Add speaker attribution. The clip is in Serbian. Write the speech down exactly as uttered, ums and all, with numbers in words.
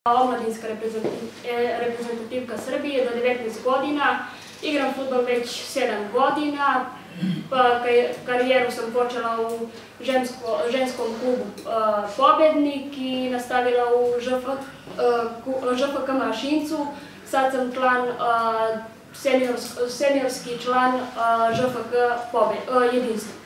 Speaker 1: Omladinska reprezentativka Srbije do devetnaest godina. Igram fudbal već sedam godina. Karijeru sam počela u ženskom klubu Pobednik i nastavila u Ž F K Mašincu. Sad sam član, seniorski član Ž F K Jedinstvo.